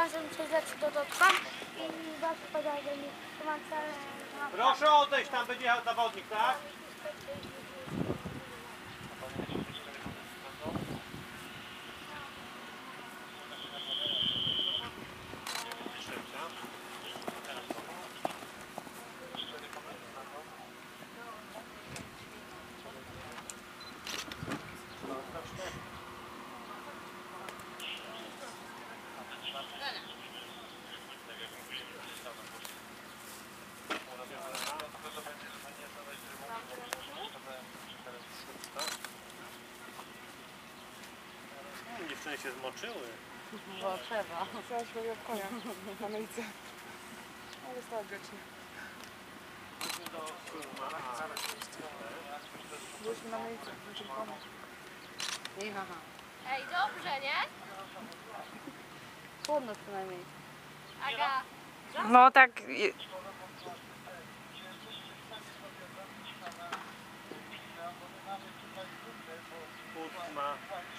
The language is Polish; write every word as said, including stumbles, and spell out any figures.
razem coś rzeczy dotkam i was podaję mi komentarze. Proszę odejść, tam będzie jechał zawodnik, tak? Dziewczyny się zmoczyły. Bo trzeba. Trzeba się robi od konia na myjce. Ale jest tak grzecznie. Byliśmy na myjce, znaczy pomóc. I haha. Ej, dobrze, nie? Chłodno przynajmniej. Aga. No tak. Ósma.